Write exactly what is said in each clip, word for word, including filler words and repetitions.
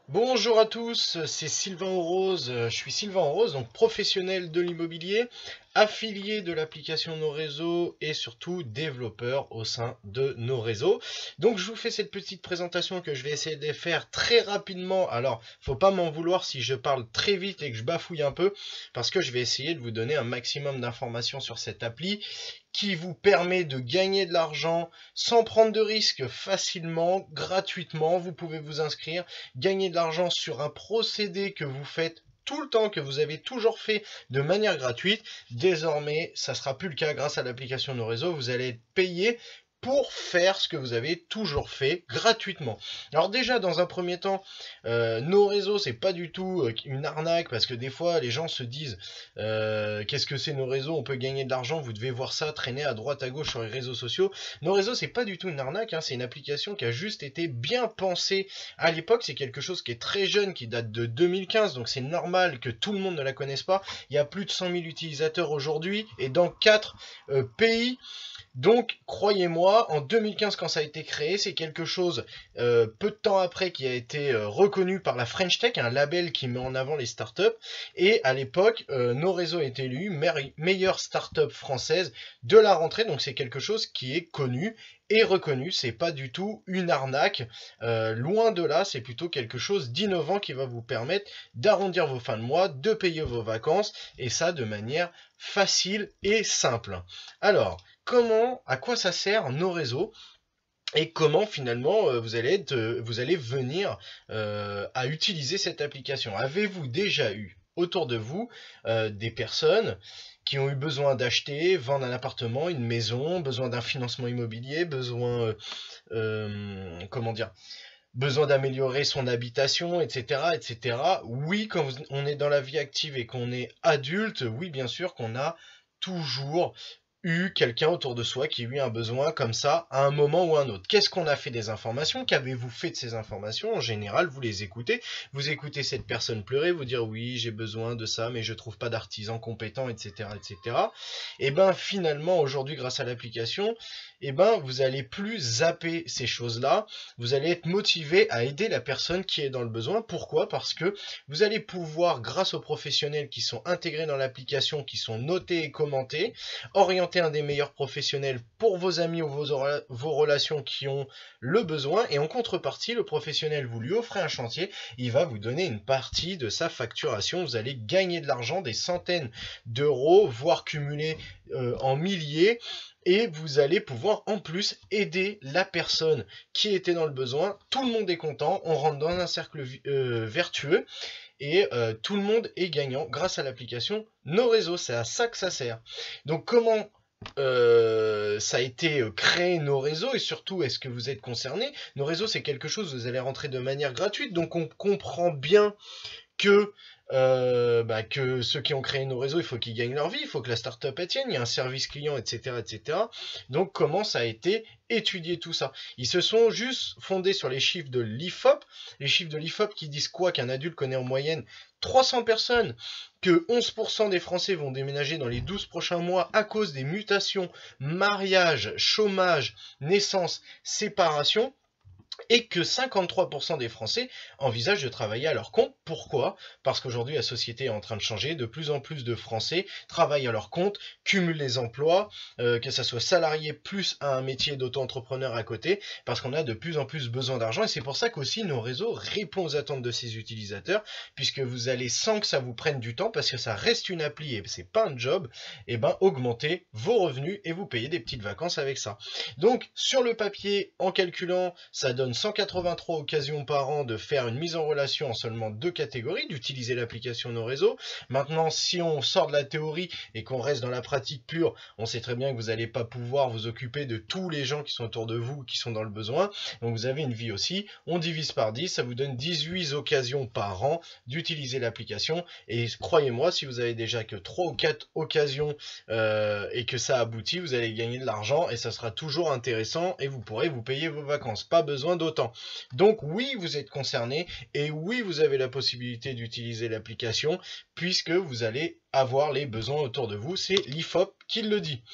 Bonjour à tous, c'est Sylvain Rose. Je suis Sylvain Rose, donc professionnel de l'immobilier, affilié de l'application Nos Réseaux et surtout développeur au sein de Nos Réseaux. Donc je vous fais cette petite présentation que je vais essayer de faire très rapidement. Alors, faut pas m'en vouloir si je parle très vite et que je bafouille un peu, parce que je vais essayer de vous donner un maximum d'informations sur cette appli qui vous permet de gagner de l'argent sans prendre de risques facilement, gratuitement. Vous pouvez vous inscrire, gagner de l'argent sur un procédé que vous faites tout le temps, que vous avez toujours fait de manière gratuite. Désormais, ça sera plus le cas grâce à l'application Nos Réseaux. Vous allez être payé pour faire ce que vous avez toujours fait gratuitement. Alors déjà, dans un premier temps, euh, Nos Réseaux, c'est pas du tout euh, une arnaque, parce que des fois, les gens se disent euh, qu'est-ce que c'est Nos Réseaux, on peut gagner de l'argent, vous devez voir ça traîner à droite à gauche sur les réseaux sociaux. Nos Réseaux, c'est pas du tout une arnaque, hein, c'est une application qui a juste été bien pensée à l'époque. C'est quelque chose qui est très jeune, qui date de deux mille quinze, donc c'est normal que tout le monde ne la connaisse pas. Il y a plus de cent mille utilisateurs aujourd'hui, et dans quatre euh, pays. Donc, croyez-moi, en deux mille quinze, quand ça a été créé, c'est quelque chose, euh, peu de temps après, qui a été euh, reconnu par la French Tech, un label qui met en avant les startups. Et à l'époque, euh, Nos Réseaux est élu me meilleure startup française de la rentrée. Donc, c'est quelque chose qui est connu et reconnu. C'est pas du tout une arnaque. Euh, loin de là, c'est plutôt quelque chose d'innovant qui va vous permettre d'arrondir vos fins de mois, de payer vos vacances, et ça de manière facile et simple. Alors, comment, à quoi ça sert Nos Réseaux et comment finalement euh, vous allez être, euh, vous allez venir euh, à utiliser cette application. Avez-vous déjà eu autour de vous euh, des personnes qui ont eu besoin d'acheter, vendre un appartement, une maison, besoin d'un financement immobilier, besoin, euh, euh, comment dire, besoin d'améliorer son habitation, et cetera, et cetera. Oui, quand on est dans la vie active et qu'on est adulte, oui, bien sûr qu'on a toujours eu quelqu'un autour de soi qui a eu un besoin comme ça à un moment ou un autre. Qu'est-ce qu'on a fait des informations? Qu'avez-vous fait de ces informations? En général, vous les écoutez. Vous écoutez cette personne pleurer, vous dire oui, j'ai besoin de ça, mais je trouve pas d'artisan compétent, et cetera, et cetera. Et ben finalement, aujourd'hui, grâce à l'application, et ben vous allez plus zapper ces choses-là. Vous allez être motivé à aider la personne qui est dans le besoin. Pourquoi? Parce que vous allez pouvoir, grâce aux professionnels qui sont intégrés dans l'application, qui sont notés et commentés, orienter un des meilleurs professionnels pour vos amis ou vos, vos relations qui ont le besoin. Et en contrepartie, le professionnel, vous lui offrez un chantier, il va vous donner une partie de sa facturation. Vous allez gagner de l'argent, des centaines d'euros, voire cumuler euh, en milliers. Et vous allez pouvoir en plus aider la personne qui était dans le besoin. Tout le monde est content, on rentre dans un cercle euh, vertueux et euh, tout le monde est gagnant grâce à l'application Nos Réseaux. C'est à ça que ça sert. Donc comment euh, ça a été créé Nos Réseaux, et surtout est-ce que vous êtes concerné? Nos Réseaux, c'est quelque chose, vous allez rentrer de manière gratuite, donc on comprend bien que euh, bah, que ceux qui ont créé Nos Réseaux, il faut qu'ils gagnent leur vie, il faut que la startup tienne, il y a un service client, et cetera, et cetera. Donc comment ça a été étudié tout ça? Ils se sont juste fondés sur les chiffres de l'I F O P, les chiffres de l'I F O P qui disent quoi? Qu'un adulte connaît en moyenne trois cents personnes, que onze pour cent des Français vont déménager dans les douze prochains mois à cause des mutations, mariage, chômage, naissance, séparation, et que cinquante-trois pour cent des Français envisagent de travailler à leur compte. Pourquoi? Parce qu'aujourd'hui, la société est en train de changer. De plus en plus de Français travaillent à leur compte, cumulent les emplois, euh, que ça soit salarié plus un métier d'auto-entrepreneur à côté, parce qu'on a de plus en plus besoin d'argent. Et c'est pour ça qu'aussi Nos Réseaux répond aux attentes de ses utilisateurs, puisque vous allez, sans que ça vous prenne du temps, parce que ça reste une appli et c'est pas un job, et ben augmenter vos revenus et vous payer des petites vacances avec ça. Donc, sur le papier, en calculant, ça donne cent quatre-vingt-trois occasions par an de faire une mise en relation en seulement deux catégories, d'utiliser l'application Nos Réseaux. Maintenant, si on sort de la théorie et qu'on reste dans la pratique pure, on sait très bien que vous n'allez pas pouvoir vous occuper de tous les gens qui sont autour de vous, qui sont dans le besoin. Donc vous avez une vie aussi. On divise par dix, ça vous donne dix-huit occasions par an d'utiliser l'application. Et croyez-moi, si vous avez déjà que trois ou quatre occasions euh, et que ça aboutit, vous allez gagner de l'argent et ça sera toujours intéressant et vous pourrez vous payer vos vacances. Pas besoin d'autant. Donc oui, vous êtes concerné et oui, vous avez la possibilité d'utiliser l'application puisque vous allez avoir les besoins autour de vous. C'est l'I F O P qui le dit.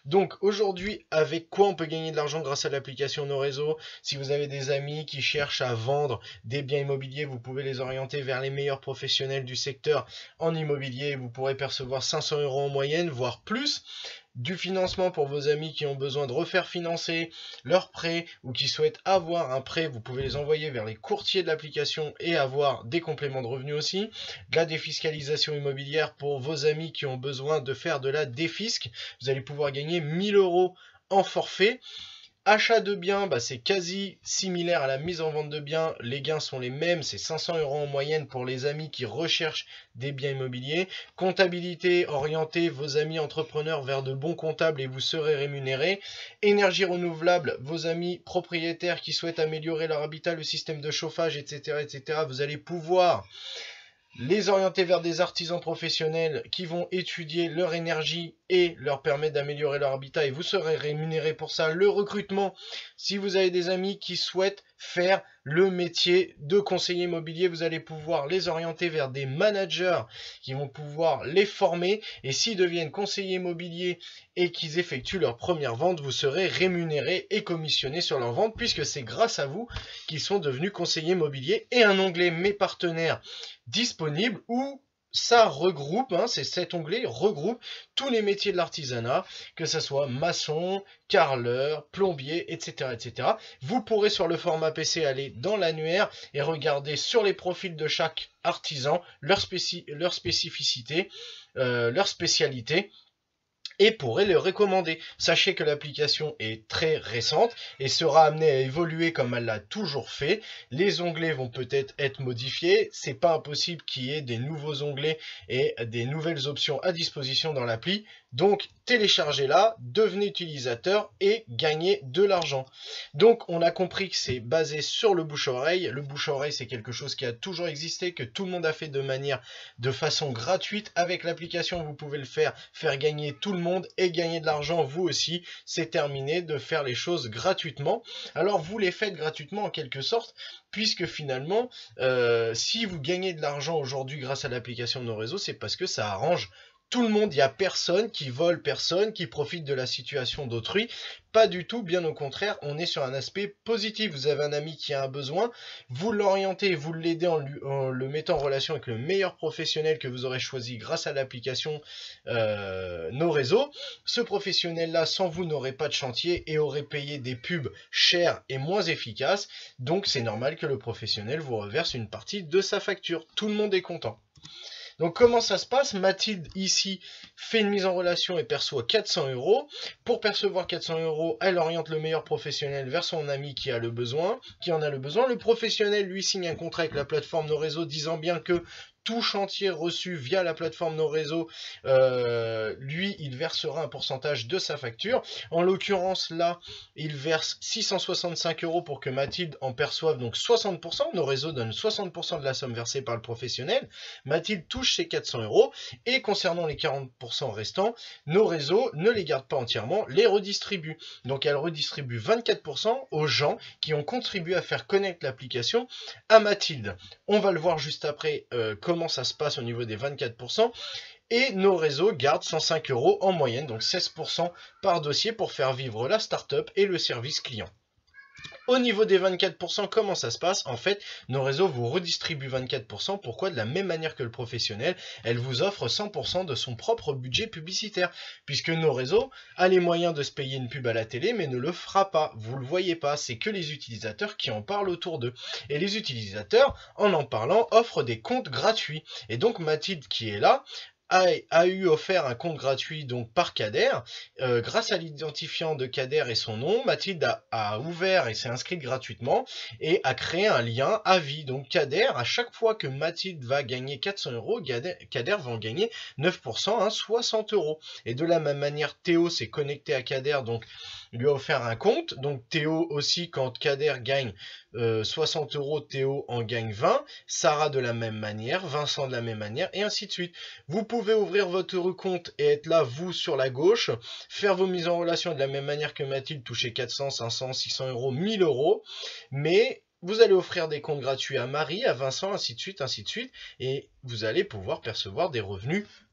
Donc aujourd'hui, avec quoi on peut gagner de l'argent grâce à l'application Nos Réseaux? Si vous avez des amis qui cherchent à vendre des biens immobiliers, vous pouvez les orienter vers les meilleurs professionnels du secteur en immobilier. Vous pourrez percevoir cinq cents euros en moyenne, voire plus. Du financement pour vos amis qui ont besoin de refaire financer leur prêt ou qui souhaitent avoir un prêt, vous pouvez les envoyer vers les courtiers de l'application et avoir des compléments de revenus aussi. De la défiscalisation immobilière pour vos amis qui ont besoin de faire de la défisc. Vous allez pouvoir gagner mille euros en forfait. Achat de biens, bah c'est quasi similaire à la mise en vente de biens. Les gains sont les mêmes, c'est cinq cents euros en moyenne pour les amis qui recherchent des biens immobiliers. Comptabilité, orientez vos amis entrepreneurs vers de bons comptables et vous serez rémunérés. Énergie renouvelable, vos amis propriétaires qui souhaitent améliorer leur habitat, le système de chauffage, et cetera, et cetera. Vous allez pouvoir les orienter vers des artisans professionnels qui vont étudier leur énergie et leur permettre d'améliorer leur habitat et vous serez rémunéré pour ça. Le recrutement, si vous avez des amis qui souhaitent faire le métier de conseiller immobilier, vous allez pouvoir les orienter vers des managers qui vont pouvoir les former et s'ils deviennent conseillers immobiliers et qu'ils effectuent leur première vente, vous serez rémunéré et commissionné sur leur vente puisque c'est grâce à vous qu'ils sont devenus conseillers immobiliers. Et un onglet Mes partenaires disponible où ça regroupe, hein, c'est cet onglet regroupe tous les métiers de l'artisanat, que ce soit maçon, carreleur, plombier, et cetera, et cetera. Vous pourrez sur le format P C aller dans l'annuaire et regarder sur les profils de chaque artisan leur, spéci leur spécificité, euh, leur spécialité, et pourrez le recommander. Sachez que l'application est très récente et sera amenée à évoluer comme elle l'a toujours fait. Les onglets vont peut-être être modifiés. C'est pas impossible qu'il y ait des nouveaux onglets et des nouvelles options à disposition dans l'appli. Donc téléchargez-la, devenez utilisateur et gagnez de l'argent. Donc on a compris que c'est basé sur le bouche-oreille. Le bouche-oreille c'est quelque chose qui a toujours existé, que tout le monde a fait de manière, de façon gratuite. Avec l'application vous pouvez le faire, faire gagner tout le monde et gagner de l'argent vous aussi. C'est terminé de faire les choses gratuitement. Alors vous les faites gratuitement en quelque sorte, puisque finalement euh, si vous gagnez de l'argent aujourd'hui grâce à l'application Nos Réseaux, c'est parce que ça arrange tout le monde. Il n'y a personne qui vole personne, qui profite de la situation d'autrui. Pas du tout, bien au contraire, on est sur un aspect positif. Vous avez un ami qui a un besoin, vous l'orientez, vous l'aidez en, en le mettant en relation avec le meilleur professionnel que vous aurez choisi grâce à l'application euh, Nos Réseaux. Ce professionnel-là, sans vous, n'aurait pas de chantier et aurait payé des pubs chères et moins efficaces. Donc c'est normal que le professionnel vous reverse une partie de sa facture. Tout le monde est content. Donc comment ça se passe? Mathilde ici fait une mise en relation et perçoit quatre cents euros. Pour percevoir quatre cents euros, elle oriente le meilleur professionnel vers son ami qui a le besoin, qui en a le besoin. Le professionnel lui signe un contrat avec la plateforme Nos Réseaux disant bien que tout chantier reçu via la plateforme Nos Réseaux, euh, lui, il versera un pourcentage de sa facture. En l'occurrence, là, il verse six cent soixante-cinq euros pour que Mathilde en perçoive donc soixante pour cent. Nos Réseaux donnent soixante pour cent de la somme versée par le professionnel. Mathilde touche ses quatre cents euros. Et concernant les quarante pour cent restants, Nos Réseaux ne les garde pas entièrement, les redistribue. Donc, elle redistribue vingt-quatre pour cent aux gens qui ont contribué à faire connaître l'application à Mathilde. On va le voir juste après euh, comment ça se passe au niveau des vingt-quatre pour cent. Et Nos Réseaux gardent cent cinq euros en moyenne, donc seize pour cent par dossier pour faire vivre la startup et le service client. Au niveau des vingt-quatre pour cent, comment ça se passe? En fait, Nos Réseaux vous redistribuent vingt-quatre pour cent. Pourquoi? De la même manière que le professionnel, elle vous offre cent pour cent de son propre budget publicitaire. Puisque Nos Réseaux a les moyens de se payer une pub à la télé, mais ne le fera pas. Vous le voyez pas, c'est que les utilisateurs qui en parlent autour d'eux. Et les utilisateurs, en en parlant, offrent des comptes gratuits. Et donc Mathilde qui est là, A, a eu offert un compte gratuit donc par Kader. Euh, grâce à l'identifiant de Kader et son nom, Mathilde a, a ouvert et s'est inscrite gratuitement et a créé un lien à vie. Donc Kader, à chaque fois que Mathilde va gagner quatre cents euros, Kader, Kader va en gagner neuf pour cent, hein, soixante euros. Et de la même manière, Théo s'est connecté à Kader, donc lui a offert un compte. Donc Théo aussi, quand Kader gagne euh, soixante euros, Théo en gagne vingt. Sarah de la même manière, Vincent de la même manière, et ainsi de suite. Vous pouvez ouvrir votre compte et être là, vous, sur la gauche, faire vos mises en relation de la même manière que Mathilde, toucher quatre cents, cinq cents, six cents euros, mille euros, mais vous allez offrir des comptes gratuits à Marie, à Vincent, ainsi de suite, ainsi de suite, et vous allez pouvoir percevoir des revenus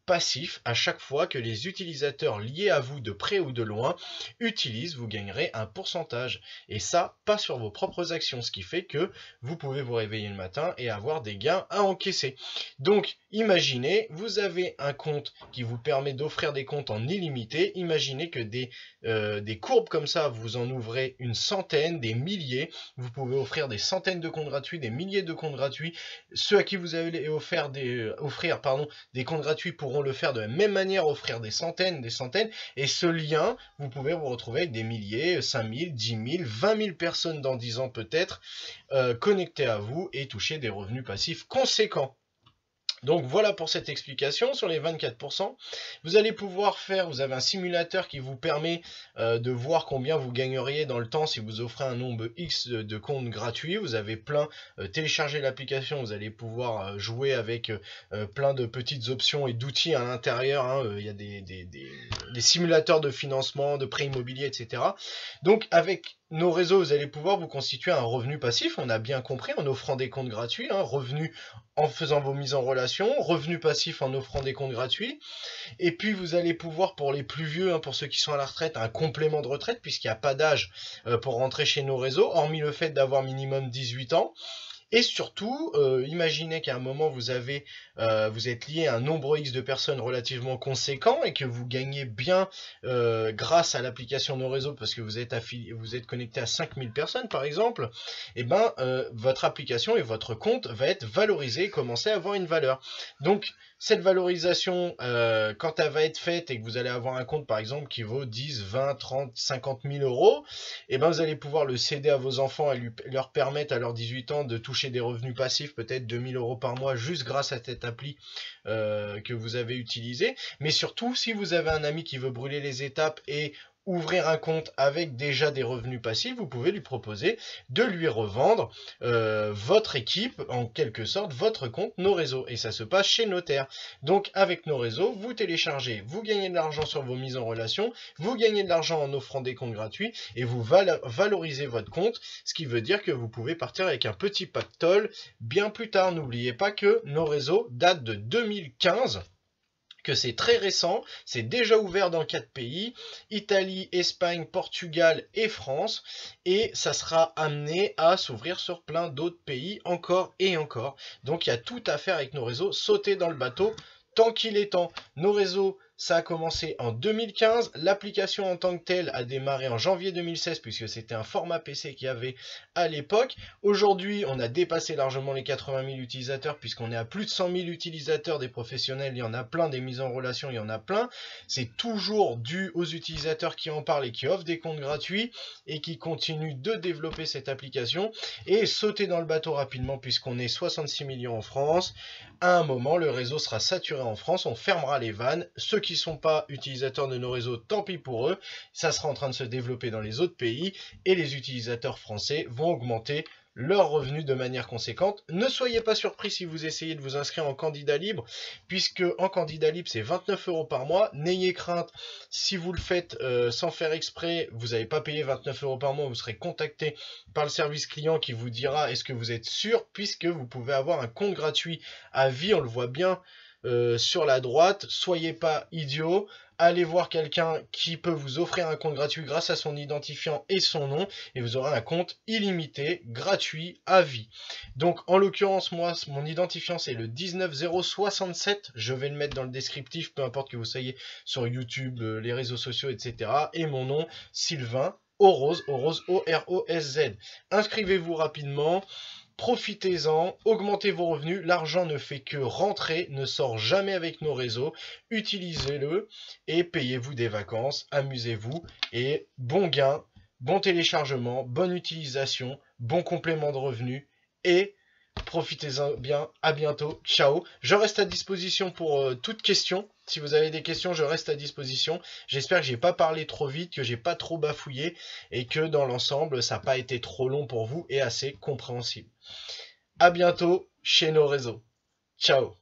passif à chaque fois que les utilisateurs liés à vous de près ou de loin utilisent, vous gagnerez un pourcentage. Et ça, pas sur vos propres actions, ce qui fait que vous pouvez vous réveiller le matin et avoir des gains à encaisser. Donc, imaginez, vous avez un compte qui vous permet d'offrir des comptes en illimité. Imaginez que des, euh, des courbes comme ça, vous en ouvrez une centaine, des milliers. Vous pouvez offrir des centaines de comptes gratuits, des milliers de comptes gratuits. Ceux à qui vous avez offert des, euh, offrir pardon, des comptes gratuits pourront le faire de la même manière, offrir des centaines, des centaines. Et ce lien, vous pouvez vous retrouver avec des milliers, cinq mille, dix mille, vingt mille personnes dans dix ans peut-être, euh, connectées à vous et toucher des revenus passifs conséquents. Donc voilà pour cette explication sur les vingt-quatre pour cent. Vous allez pouvoir faire, vous avez un simulateur qui vous permet euh, de voir combien vous gagneriez dans le temps si vous offrez un nombre X de, de comptes gratuits. Vous avez plein, euh, téléchargez l'application, vous allez pouvoir euh, jouer avec euh, plein de petites options et d'outils à l'intérieur. Hein. Euh, il y a des, des, des, des simulateurs de financement, de prêts immobiliers, et cetera. Donc avec nos réseaux, vous allez pouvoir vous constituer un revenu passif, on a bien compris, en offrant des comptes gratuits, hein, revenu en faisant vos mises en relation, revenu passif en offrant des comptes gratuits, et puis vous allez pouvoir, pour les plus vieux, hein, pour ceux qui sont à la retraite, un complément de retraite, puisqu'il n'y a pas d'âge euh, pour rentrer chez nos réseaux, hormis le fait d'avoir minimum dix-huit ans. Et surtout, euh, imaginez qu'à un moment vous avez, euh, vous êtes lié à un nombre X de personnes relativement conséquent et que vous gagnez bien euh, grâce à l'application Nos Réseaux parce que vous êtes affilié, vous êtes connecté à cinq mille personnes par exemple, et ben euh, votre application et votre compte va être valorisé et commencer à avoir une valeur. Donc cette valorisation, euh, quand elle va être faite et que vous allez avoir un compte par exemple qui vaut dix, vingt, trente, cinquante mille euros, et ben vous allez pouvoir le céder à vos enfants et lui, leur permettre à leurs dix-huit ans de toucher des revenus passifs, peut-être deux mille euros par mois, juste grâce à cette appli euh, que vous avez utilisée. Mais surtout, si vous avez un ami qui veut brûler les étapes et ouvrir un compte avec déjà des revenus passifs, vous pouvez lui proposer de lui revendre euh, votre équipe, en quelque sorte, votre compte Nos Réseaux. Et ça se passe chez Notaire. Donc avec Nos Réseaux, vous téléchargez, vous gagnez de l'argent sur vos mises en relation, vous gagnez de l'argent en offrant des comptes gratuits et vous val valorisez votre compte, ce qui veut dire que vous pouvez partir avec un petit pactole bien plus tard. N'oubliez pas que Nos Réseaux date de deux mille quinze. Que c'est très récent, c'est déjà ouvert dans quatre pays, Italie, Espagne, Portugal et France, et ça sera amené à s'ouvrir sur plein d'autres pays encore et encore. Donc il y a tout à faire avec Nos Réseaux, sauter dans le bateau tant qu'il est temps. Nos Réseaux, ça a commencé en deux mille quinze, l'application en tant que telle a démarré en janvier deux mille seize puisque c'était un format P C qu'il y avait à l'époque. Aujourd'hui, on a dépassé largement les quatre-vingt mille utilisateurs puisqu'on est à plus de cent mille utilisateurs, des professionnels, il y en a plein, des mises en relation, il y en a plein. C'est toujours dû aux utilisateurs qui en parlent et qui offrent des comptes gratuits et qui continuent de développer cette application et sauter dans le bateau rapidement puisqu'on est soixante-six millions en France. À un moment, le réseau sera saturé en France, on fermera les vannes. Ceux qui ne sont pas utilisateurs de Nos Réseaux, tant pis pour eux, ça sera en train de se développer dans les autres pays et les utilisateurs français vont augmenter leurs revenus de manière conséquente. Ne soyez pas surpris si vous essayez de vous inscrire en candidat libre, puisque en candidat libre c'est vingt-neuf euros par mois. N'ayez crainte, si vous le faites euh, sans faire exprès, vous n'allez pas payer vingt-neuf euros par mois, vous serez contacté par le service client qui vous dira est-ce que vous êtes sûr, puisque vous pouvez avoir un compte gratuit à vie, on le voit bien euh, sur la droite. Soyez pas idiots. Allez voir quelqu'un qui peut vous offrir un compte gratuit grâce à son identifiant et son nom et vous aurez un compte illimité, gratuit, à vie. Donc en l'occurrence, moi, mon identifiant c'est le dix-neuf zéro soixante-sept. Je vais le mettre dans le descriptif, peu importe que vous soyez sur YouTube, les réseaux sociaux, et cetera. Et mon nom, Sylvain Orose, Orose, O R O S Z. Inscrivez-vous rapidement. Profitez-en, augmentez vos revenus, l'argent ne fait que rentrer, ne sort jamais avec Nos Réseaux, utilisez-le et payez-vous des vacances, amusez-vous et bon gain, bon téléchargement, bonne utilisation, bon complément de revenus et profitez-en bien, à bientôt, ciao. Je reste à disposition pour euh, toute question. Si vous avez des questions, je reste à disposition. J'espère que j'ai pas parlé trop vite, que j'ai pas trop bafouillé et que dans l'ensemble, ça n'a pas été trop long pour vous et assez compréhensible. À bientôt chez Nos Réseaux. Ciao.